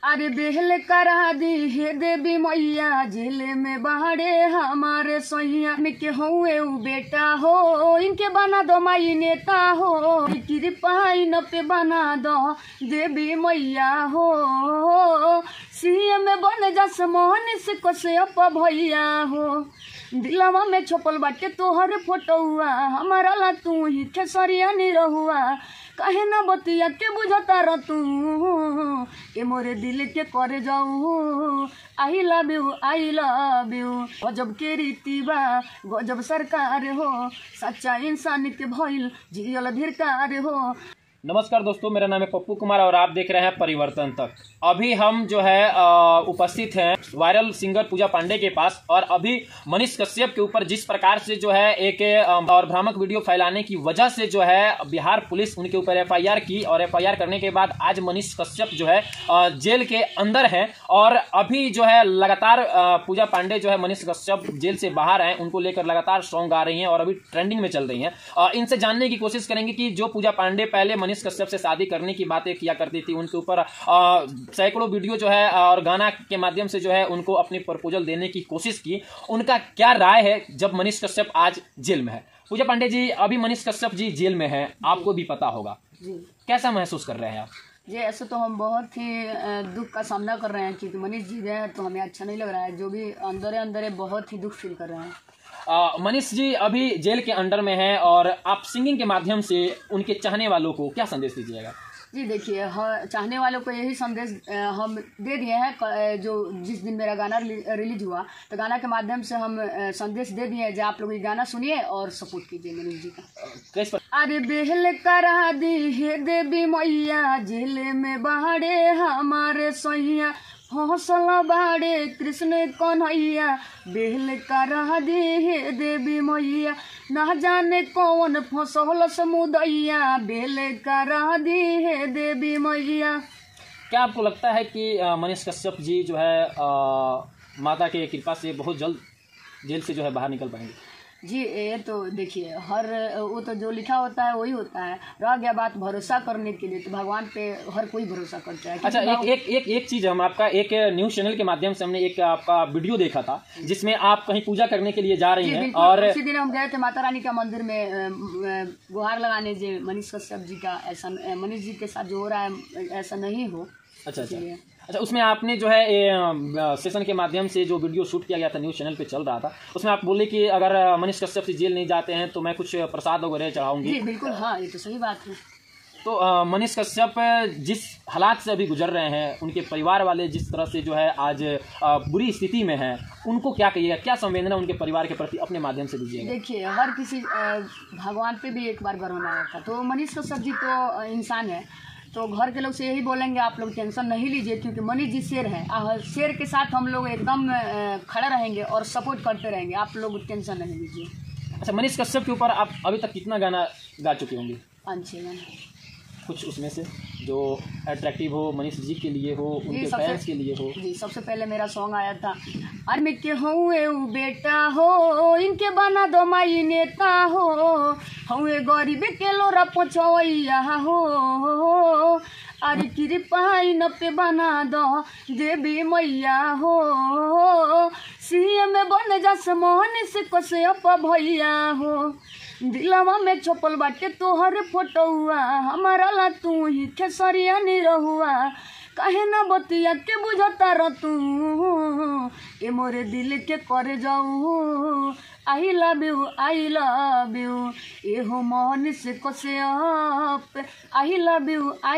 अरे बेहल करा दी हे देवी मैया, जेल में बाहरे हमारे सैया में के हुए उ बेटा हो, इनके बना दो माई नेता हो, कृपा इन पे बना दो देवी मैया हो, सीएम बन जस मोहन से कश्यप भैया हो, दिलवा में छपल बाटे तोहर फोटोआ, हमारा ला तू ही खेसरिया नहीं रहुआ, कहे न बतिया के बुझता रह तू, ए मोरे दिल के करे जाऊ, आई लव यू गजब के रीति बा, गजब सरकार हो, सच्चा इंसान के भइल जियल धिरकार हो। नमस्कार दोस्तों, मेरा नाम है पप्पू कुमार और आप देख रहे हैं परिवर्तन तक। अभी हम जो है उपस्थित हैं वायरल सिंगर पूजा पांडे के पास, और अभी मनीष कश्यप के ऊपर जिस प्रकार से जो है एक और भ्रामक वीडियो फैलाने की वजह से जो है बिहार पुलिस उनके ऊपर एफआईआर की, और एफआईआर करने के बाद आज मनीष कश्यप जो है जेल के अंदर हैं, और अभी जो है लगातार पूजा पांडे जो है मनीष कश्यप जेल से बाहर आए उनको लेकर लगातार सॉन्ग आ रही हैं और अभी ट्रेंडिंग में चल रही हैं। इनसे जानने की कोशिश करेंगे कि जो पूजा पांडे पहले मनीष कश्यप से शादी करने की बातें किया करती थी, उनके ऊपर सैकड़ों वीडियो जो है और गाना के माध्यम से जो है उनको अपनी प्रपोजल देने की कोशिश की, उनका क्या राय है जब मनीष कश्यप आज जेल में है। पूजा पांडे जी, अभी मनीष कश्यप जी जेल में है, आपको भी पता होगा जी, कैसा महसूस कर रहे हैं आप? जी ऐसे तो हम बहुत ही दुख का सामना कर रहे हैं, क्योंकि मनीष जी गए हैं तो हमें अच्छा नहीं लग रहा है, जो भी अंदर बहुत ही दुख फील कर रहे हैं। मनीष जी अभी जेल के अंडर में हैं, और आप सिंगिंग के माध्यम से उनके चाहने वालों को क्या संदेश दीजिएगा? जी देखिए, चाहने वालों को यही संदेश हम दे दिए हैं, जो जिस दिन मेरा गाना रिलीज हुआ तो गाना के माध्यम से हम संदेश दे दिए हैं, जो आप लोग ये गाना सुनिए और सपोर्ट कीजिए मनीष जी का। अरे बेहल करा दी हे देवी मैया, जेल में बाहरे हमारे सैया, हौसला बाड़े कृष्ण कन्हैया, बेहल करा दी हे देवी मैया, ना जाने कौन फसल समुदैया, बेहल करा दी हे देवी मैया। क्या आपको लगता है कि मनीष कश्यप जी जो है माता के कृपा से बहुत जल्द जेल से जो है बाहर निकल पाएंगे? जी ये तो देखिए, वो तो जो लिखा होता है वही होता है, रह गया बात भरोसा करने के लिए, तो भगवान पे हर कोई भरोसा करता है। अच्छा, एक चीज़, हम आपका एक न्यूज़ चैनल के माध्यम से हमने एक आपका वीडियो देखा था जिसमें आप कहीं पूजा करने के लिए जा रही हैं, और उसी दिन हम गए थे माता रानी का मंदिर में गुहार लगाने, जो मनीष कश्यप जी का ऐसा मनीष जी के साथ जो हो रहा है ऐसा नहीं हो। अच्छा, उसमें आपने जो है सेशन के माध्यम से जो वीडियो शूट किया गया था, न्यूज़ चैनल पे चल रहा था, उसमें आप बोले कि अगर मनीष कश्यप से जेल नहीं जाते हैं तो मैं कुछ प्रसाद वगैरह चढ़ाऊंगी। जी बिल्कुल, हाँ ये तो सही बात है। तो मनीष कश्यप जिस हालात से अभी गुजर रहे हैं, उनके परिवार वाले जिस तरह से जो है आज बुरी स्थिति में हैं, उनको क्या कहिएगा, क्या संवेदना उनके परिवार के प्रति अपने माध्यम से दीजिएगा? देखिए, हर किसी भगवान पे भी एक बार गर्व आया था, तो मनीष कश्यप जी तो इंसान है, तो घर के लोग से यही बोलेंगे आप लोग टेंशन नहीं लीजिए, क्योंकि मनीष जी शेर है, शेर के साथ हम लोग एकदम खड़े रहेंगे और सपोर्ट करते रहेंगे, आप लोग टेंशन नहीं लीजिए। अच्छा, मनीष कश्यप के ऊपर आप अभी तक कितना गाना गा चुके होंगे? 5-6 गाना। कुछ उसमें से जो अट्रैक्टिव हो, मनीष जी के लिए हो, उनके फैंस के लिए हो? जी सबसे पहले मेरा सॉन्ग आया था, अरे मैं के हुए उ बेटा हो, इनके बना दो माई नेता हो, हुए गरीब के लोरा पछवैया हो, अरे कृपा इन पे बना दो देवी मैया हो, सीएम बन जस मोहन से कश्यप भैया हो, दिलवा में छपल बाटे तोहर फोटोआ, हमारा ला तू ही खेसरिया नहीं रहुआ, कहे न बतिया के बुझता रह तू, ए मोरे दिल के करे जाऊ, आई लव यू ए हो मोहन से कश्यप, आई लव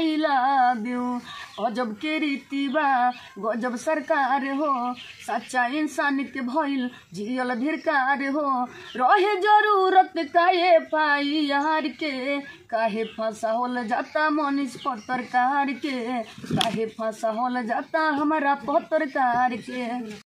यू गजब के रीति बा, गजब सरकार हो, सच्चा इंसान के भइल जियल धिरकार हो, रहे जरूरत काहे पाई यार के, काहे फंसा होल जाता मनीष पत्रकार के, काहे फंसा होल जाता हमारा पत्रकार के।